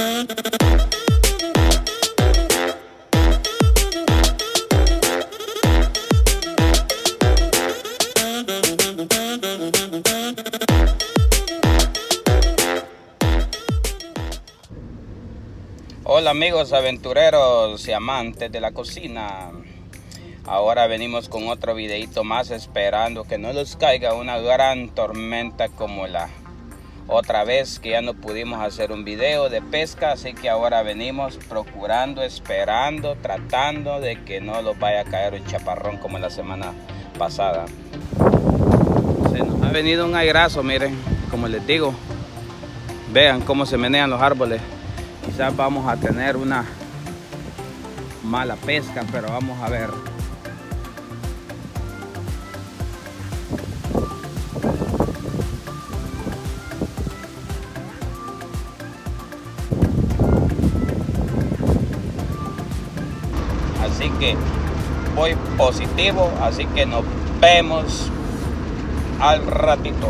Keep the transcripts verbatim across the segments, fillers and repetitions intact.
Hola amigos aventureros y amantes de la cocina. Ahora venimos con otro videito más, esperando que no nos caiga una gran tormenta como la otra vez que ya no pudimos hacer un video de pesca. Así que ahora venimos procurando, esperando, tratando de que no nos vaya a caer un chaparrón como la semana pasada. Se nos ha venido un airazo, miren, como les digo. Vean cómo se menean los árboles. Quizás vamos a tener una mala pesca, pero vamos a ver. Así que voy positivo, así que nos vemos al ratito.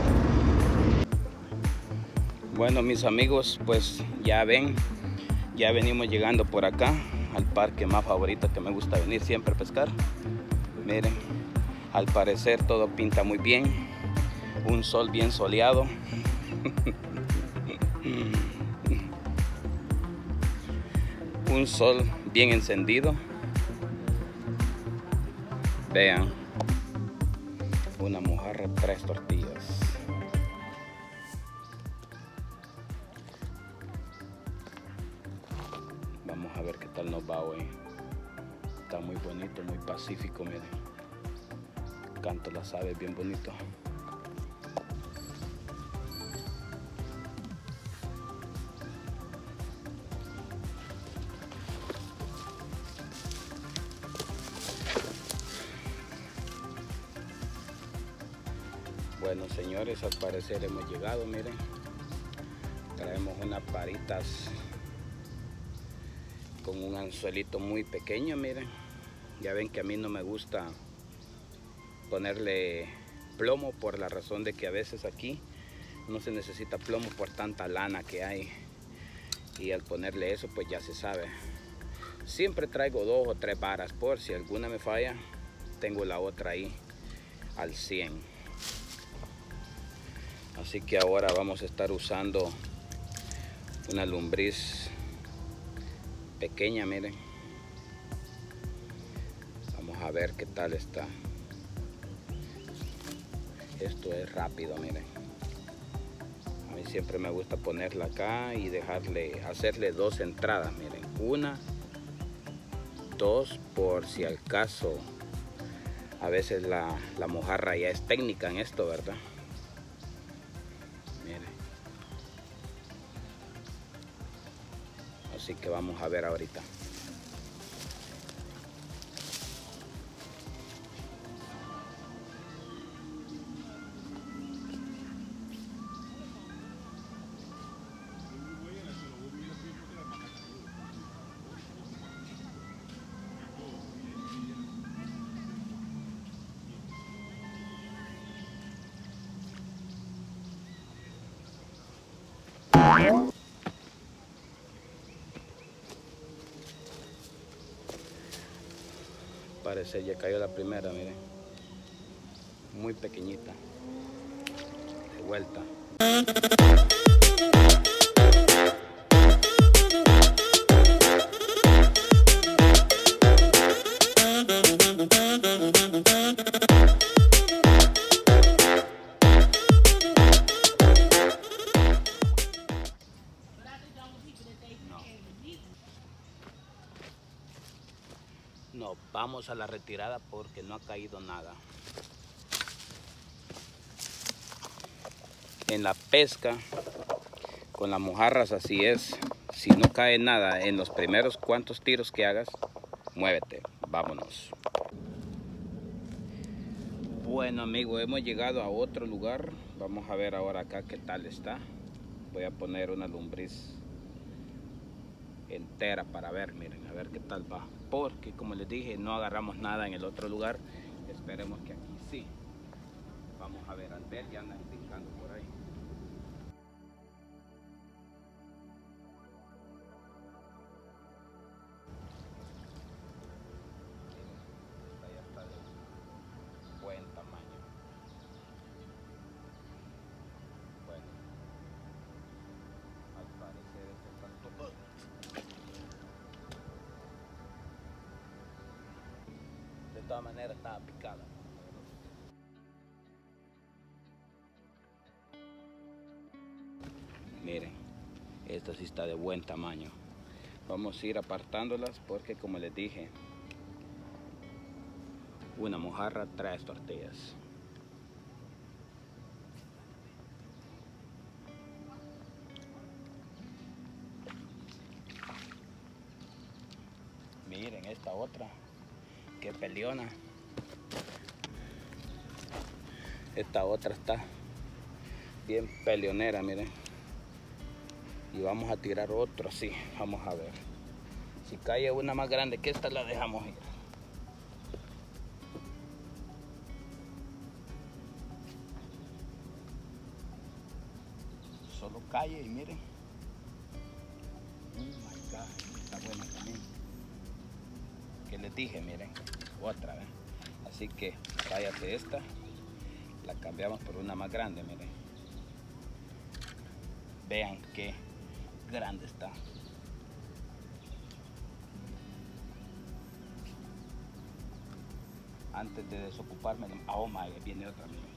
Bueno mis amigos, pues ya ven, ya venimos llegando por acá al parque más favorito que me gusta venir siempre a pescar. Miren, al parecer todo pinta muy bien, un sol bien soleado. Un sol bien encendido. Vean, una mojarra, tres tortillas. Vamos a ver qué tal nos va hoy. Está muy bonito, muy pacífico, miren. Canto las aves bien bonito. Bueno señores, al parecer hemos llegado, miren. Traemos unas paritas con un anzuelito muy pequeño, miren. Ya ven que a mí no me gusta ponerle plomo por la razón de que a veces aquí no se necesita plomo por tanta lana que hay. Y al ponerle eso pues ya se sabe. Siempre traigo dos o tres varas por si alguna me falla, tengo la otra ahí al cien. Así que ahora vamos a estar usando una lombriz pequeña, miren. Vamos a ver qué tal está. Esto es rápido, miren. A mí siempre me gusta ponerla acá y dejarle, hacerle dos entradas, miren. Una, dos, por si al caso. A veces la, la mojarra ya es técnica en esto, ¿verdad? Así que vamos a ver ahorita. Parece ya cayó la primera, miren. Muy pequeñita. De vuelta. Nos vamos a la retirada porque no ha caído nada. En la pesca con las mojarras así es. Si no cae nada en los primeros cuantos tiros que hagas, muévete, vámonos. Bueno amigos, hemos llegado a otro lugar. Vamos a ver ahora acá qué tal está. Voy a poner una lombriz entera para ver, miren, a ver qué tal va. Porque como les dije, no agarramos nada en el otro lugar. Esperemos que aquí sí. Vamos a ver, al ver ya andan picando por ahí. todas maneras estaba picada. Miren, esta sí está de buen tamaño. Vamos a ir apartándolas porque, como les dije, una mojarra trae tortillas. Miren esta otra, que peleona. Esta otra está bien peleonera, miren. Y vamos a tirar otro así, vamos a ver. Si cae una más grande que esta, la dejamos ir. Solo cae y miren. Oh my God, está buena también. Que les dije, miren, otra vez. Así que cállate esta, la cambiamos por una más grande, miren. Vean qué grande está. Antes de desocuparme, oh my, viene otra, miren.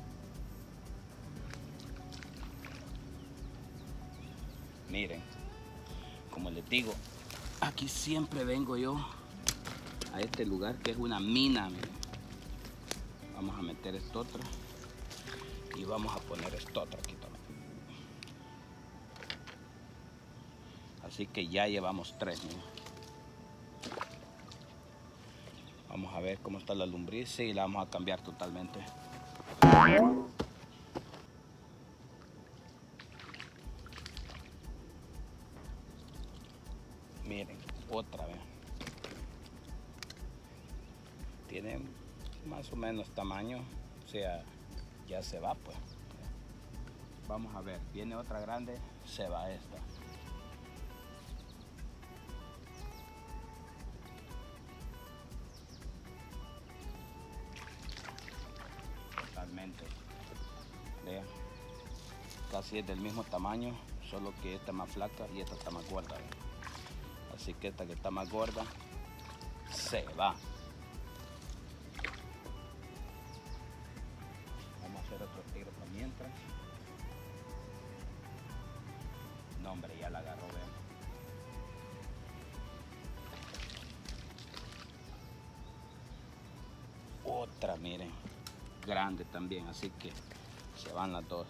Miren, como les digo, aquí siempre vengo yo a este lugar que es una mina, miren. Vamos a meter esta otra y vamos a poner esta otra aquí también. Así que ya llevamos tres, miren. Vamos a ver cómo está la lombriz y la vamos a cambiar totalmente. Miren, otra vez. Tiene más o menos tamaño, o sea, ya se va pues. Vamos a ver, viene otra grande, se va esta. Totalmente. Vean, casi es del mismo tamaño, solo que esta más flaca y esta está más gorda. ¿Ven? Así que esta que está más gorda se va. Vamos a hacer otro tiro para mientras. No, hombre, ya la agarró, vean. Otra, miren, grande también, así que se van las dos.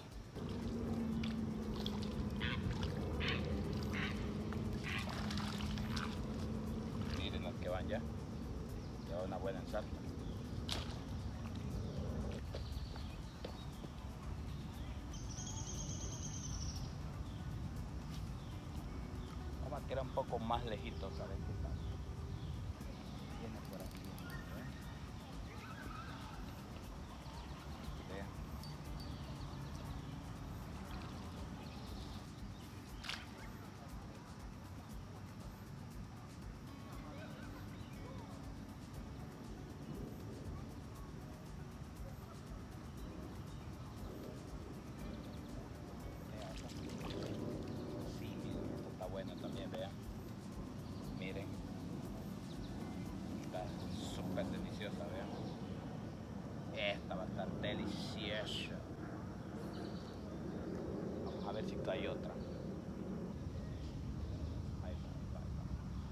Miren las que van ya. Ya una buena ensarta. Vamos a tirar un poco más lejitos a ver qué tal. Viene por aquí. Vean. Bueno, también vean, miren, está súper deliciosa, vean, esta va a estar deliciosa. Vamos a ver si cae otra. Ahí va, ahí va, ahí va.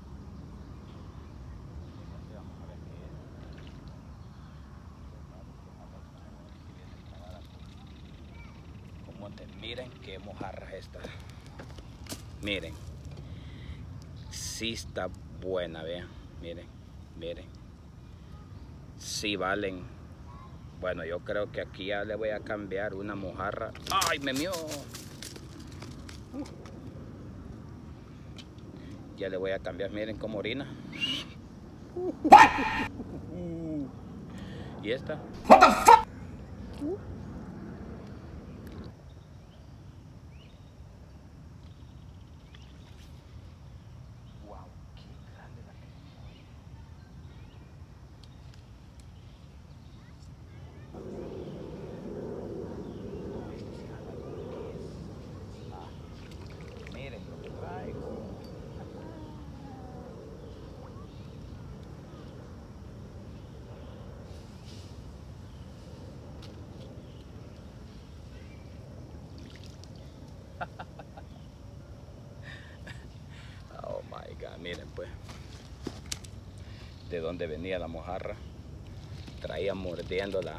Vamos a ver qué es. Como te miren qué mojarra es esta. Miren. Sí está buena, vean, miren, miren, sí valen. Bueno, yo creo que aquí ya le voy a cambiar una mojarra. ¡Ay, me mió! Uh. Ya le voy a cambiar, miren cómo orina. Uh. Uh. ¿Y esta? What the fuck? Uh. Ah, miren pues de dónde venía la mojarra. Traía mordiéndola.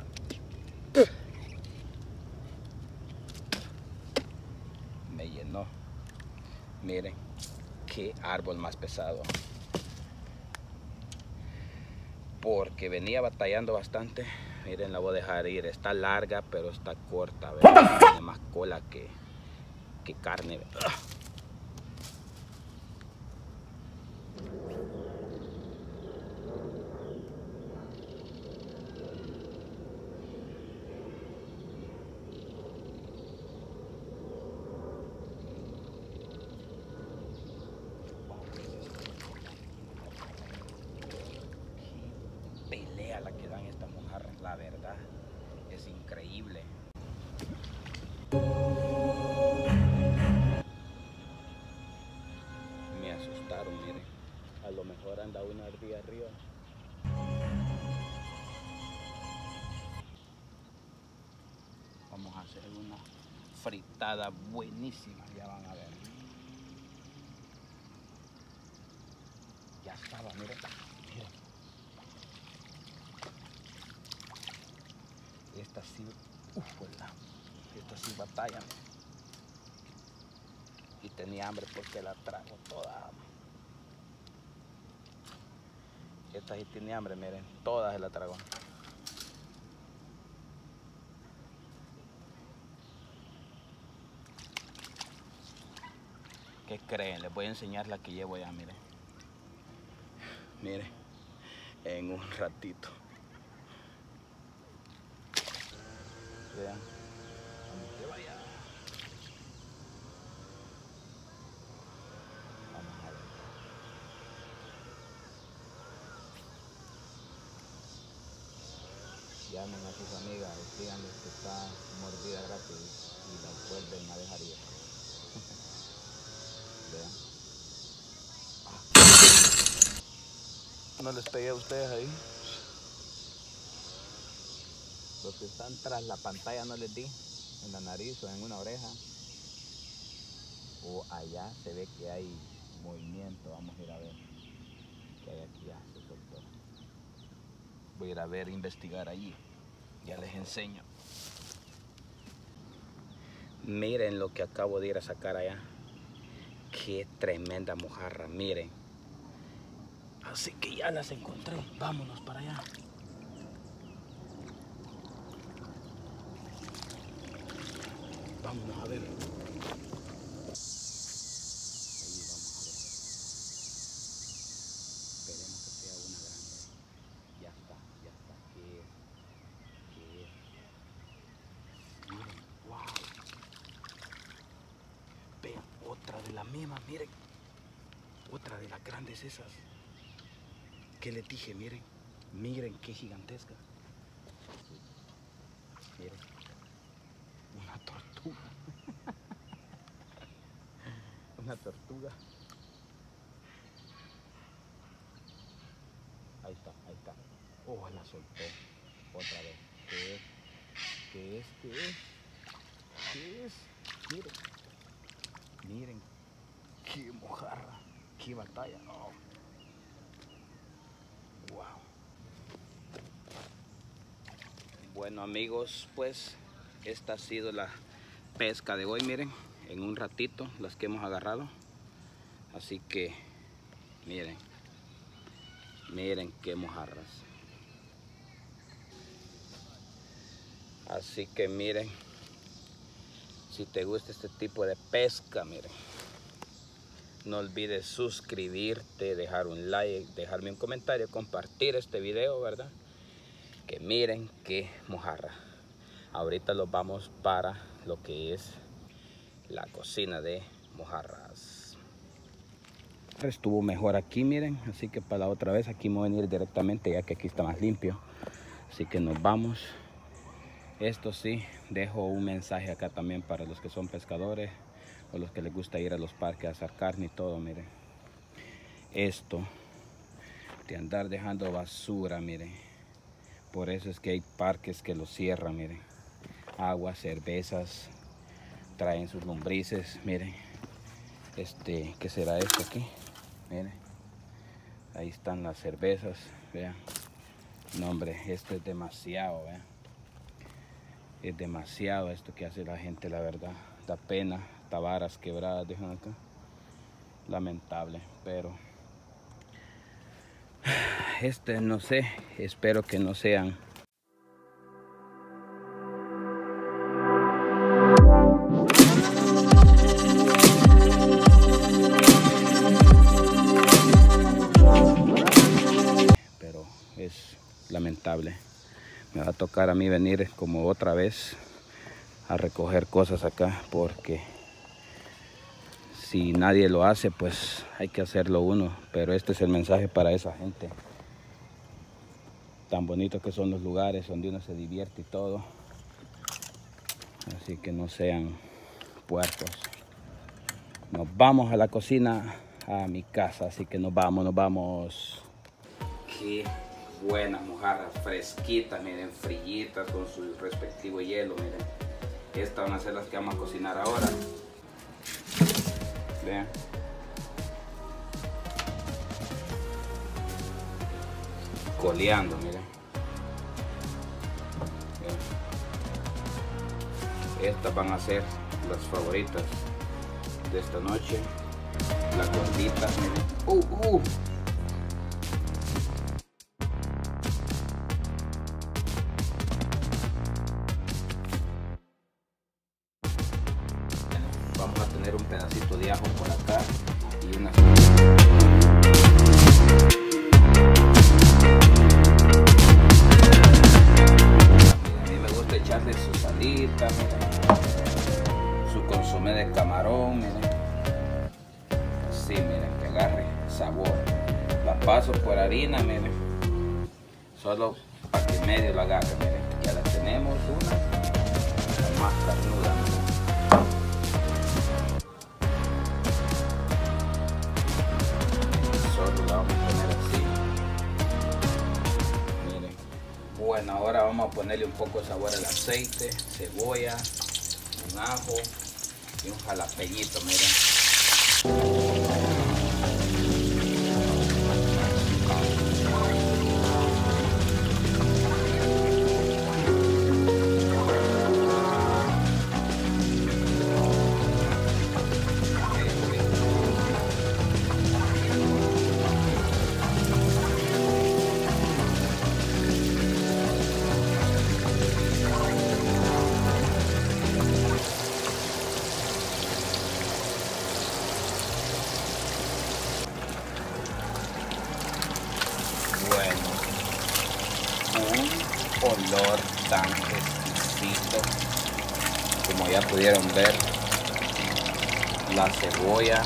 Me llenó. Miren qué árbol más pesado. Porque venía batallando bastante. Miren, la voy a dejar ir. Está larga, pero está corta. ¿Verdad? Tiene más cola que, que carne. Pelea la que dan estas mojarras, la verdad. Es increíble. Me asustaron, miren. A lo mejor anda una ardilla arriba. Vamos a hacer una fritada buenísima, ya van a ver. Ya estaba, miren. Miren. Esta sí, uff, esta sí batalla. Y tenía hambre porque la trago toda. Esta sí tiene hambre, miren, todas se la tragó. ¿Qué creen? Les voy a enseñar la que llevo ya, miren. Miren, en un ratito. Vean, vamos que vaya. Vamos a ver. Llamen a sus amigas y díganles que está mordida gratis y la vuelven a dejar ir. Vean. Ah. No les pegué a ustedes ahí. Los que están tras la pantalla no les di en la nariz o en una oreja. O allá se ve que hay movimiento. Vamos a ir a ver qué hay aquí. Ya se soltó. Voy a ir a ver, investigar allí. Ya les enseño. Miren lo que acabo de ir a sacar allá. Qué tremenda mojarra, miren. Así que ya las encontré. Vámonos para allá. Vámonos a ver. Ahí vamos a ver. Esperemos que sea una grande. Ya está, ya está. ¿Qué es? ¿Qué es? Miren, wow. Vean, otra de las mismas, miren. Otra de las grandes esas. ¿Qué les dije? Miren, miren qué gigantesca. Miren, una tortuga. Una tortuga. Ahí está, ahí está. Oh, la soltó. Otra vez. ¿Qué es? ¿Qué es? ¿Qué es? ¿Qué es? Miren. Miren. Qué mojarra. Qué batalla. Oh. Wow. Bueno amigos, pues esta ha sido la pesca de hoy. Miren, en un ratito las que hemos agarrado. Así que miren. Miren qué mojarras. Así que miren, si te gusta este tipo de pesca, miren, no olvides suscribirte, dejar un like, dejarme un comentario, compartir este video, ¿verdad? Que miren qué mojarra. Ahorita los vamos para lo que es la cocina de mojarras. Estuvo mejor aquí, miren, así que para la otra vez aquí me voy a venir directamente, ya que aquí está más limpio. Así que nos vamos. Esto sí, dejo un mensaje acá también para los que son pescadores o los que les gusta ir a los parques a asar carne y todo. Miren, esto de andar dejando basura, miren, por eso es que hay parques que los cierran. Miren, agua, cervezas, traen sus lombrices. Miren, este, ¿qué será esto aquí? Miren. Ahí están las cervezas, vean. No, hombre, esto es demasiado, vean. Es demasiado esto que hace la gente, la verdad. Da pena, tabaras quebradas dejan acá. Lamentable, pero este no sé, espero que no sean. Pero es lamentable. Me va a tocar a mí venir como otra vez a recoger cosas acá, porque si nadie lo hace, pues hay que hacerlo uno. Pero este es el mensaje para esa gente. Tan bonitos que son los lugares donde uno se divierte y todo. Así que no sean puercos. Nos vamos a la cocina, a mi casa. Así que nos vamos, nos vamos. Qué buenas mojarras, fresquitas, miren, frillitas con su respectivo hielo, miren. Estas van a ser las que vamos a cocinar ahora. Vean. Coleando, miren. Vean. Estas van a ser las favoritas de esta noche. Las gorditas, miren. Uh, uh. Vamos a tener un pedacito de ajo por acá y una. A mí me gusta echarle su salita, miren, su consomé de camarón, miren. Así, miren, que agarre sabor. La paso por harina, miren, solo para que medio la agarre, miren. Ya la tenemos una, la más carnuda, miren. La vamos a poner así. Miren. Bueno, ahora vamos a ponerle un poco de sabor al aceite, cebolla, un ajo y un jalapeñito, miren. Olor tan exquisito, como ya pudieron ver, la cebolla,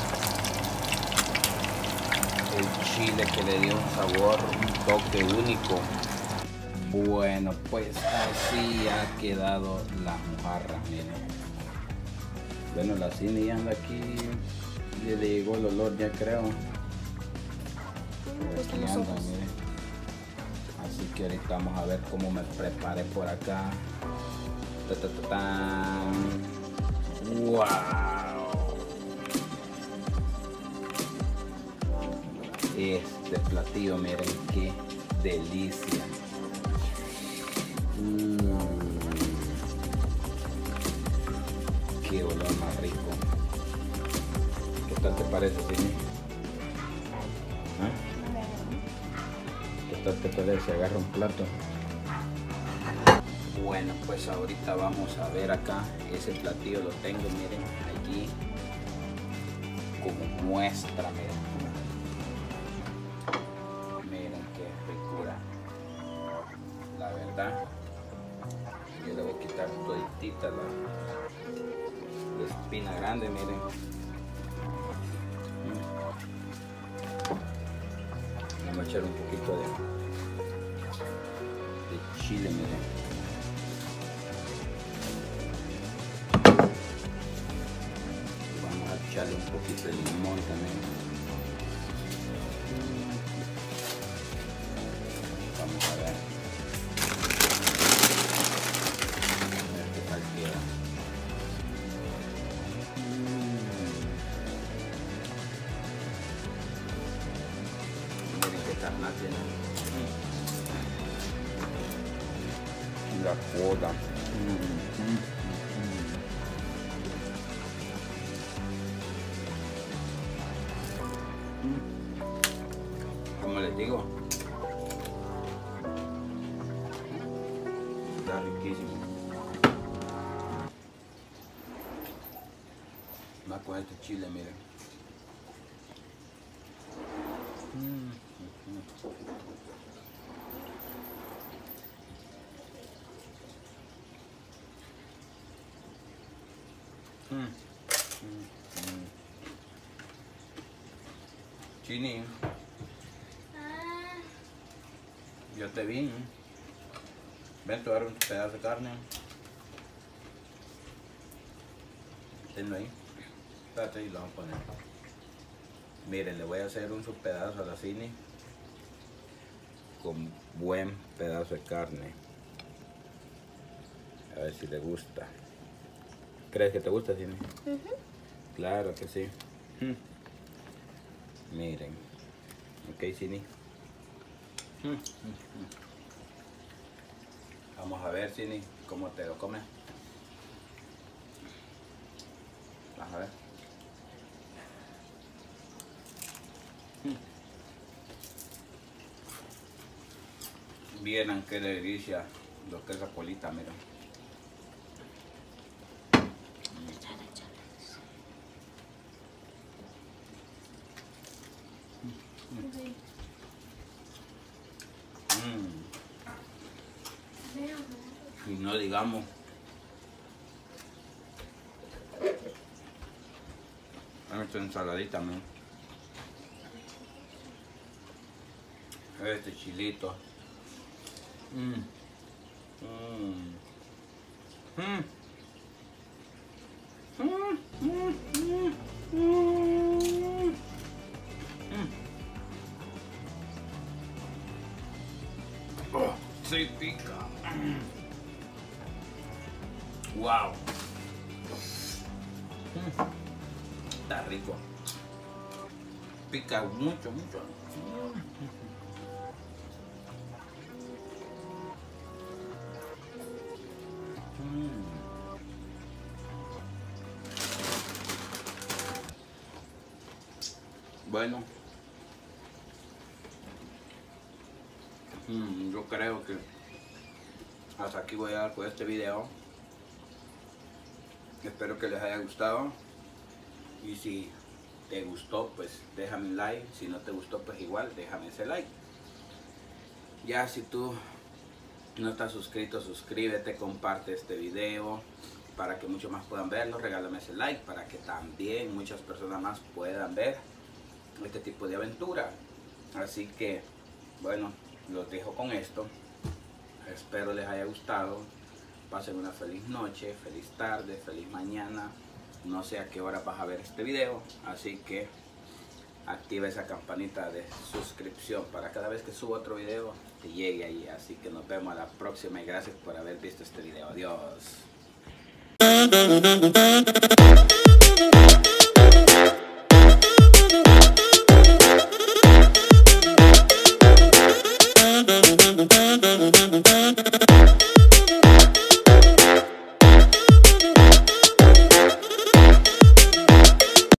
el chile que le dio un sabor, un toque único. Bueno, pues así ha quedado la mojarra, miren. Bueno, la Cine ya anda aquí, ya le llegó el olor, ya creo. Aquí anda, miren. Así que ahorita vamos a ver cómo me preparé por acá. Ta, ta, ta, ta. ¡Wow! Este platillo, miren qué delicia. Mm. Qué olor más rico. ¿Qué tal te parece, Cine? ¿Ah? ¿Qué tal te parece? Agarra un plato. Bueno, pues ahorita vamos a ver acá. Ese platillo lo tengo, miren, aquí como muestra, miren. Miren qué ricura. La verdad, yo le voy a quitar toditita la, la espina grande, miren. Vamos a echar un poquito de, de chile, miren. Vamos a echarle un poquito de limón también. Vamos a ver. A ver qué tal queda. carnal tiene. Mm. La cola. Mm, mm, mm, mm. Como les digo, está riquísimo. Más con este chile, miren. Mm, mm, mm, mm. Chini, yo te vi. Ven, te voy a dar un pedazo de carne. Tenlo ahí. Espérate y lo vamos a poner. Miren, le voy a hacer un pedazo a la Cini con buen pedazo de carne. A ver si le gusta. ¿Crees que te gusta, Cini? Uh-huh. Claro que sí. Hmm. Miren. Ok, Cini. Hmm. Vamos a ver, Cini, cómo te lo comes. Vamos a ver. Vieran qué delicia lo que es la colita, miren. Mm. Y no digamos esta ensaladita, miren. Este chilito. Mm. Mm. Mm. Mm. Mm. Mm. Mm. Mm. Oh, sí pica. Mm. Wow. Mm. Está rico. Pica mucho, mucho. Mm. Bueno, mm, yo creo que hasta aquí voy a dar por este video. Espero que les haya gustado, y si te gustó, pues déjame un like. Si no te gustó, pues igual déjame ese like. Ya si tú no estás suscrito, suscríbete, comparte este video para que muchos más puedan verlo. Regálame ese like para que también muchas personas más puedan ver este tipo de aventura. Así que bueno, los dejo con esto. Espero les haya gustado. Pasen una feliz noche, feliz tarde, feliz mañana. No sé a qué hora vas a ver este video, así que activa esa campanita de suscripción para cada vez que subo otro video te llegue ahí. Así que nos vemos a la próxima y gracias por haber visto este video. Adiós.